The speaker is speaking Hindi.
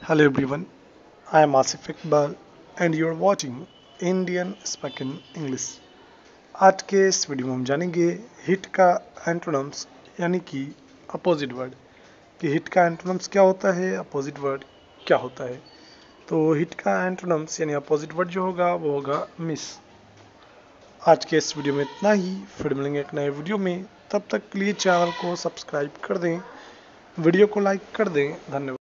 Hello everyone, I am Asif Iqbal and you are watching Indian Spoken English। आज के इस वीडियो में हम जानेंगे हिट का एंटोनिम्स यानी कि अपोजिट वर्ड कि हिट का एंटोनिम्स क्या होता है, अपोजिट वर्ड क्या होता है। तो हिट का एंटोनिम्स यानी अपोजिट वर्ड जो होगा वो होगा मिस। आज के इस वीडियो में इतना ही, फिर मिलेंगे एक नए वीडियो में। तब तक के लिए चैनल को सब्सक्राइब कर दें, वीडियो को लाइक कर दें। धन्यवाद।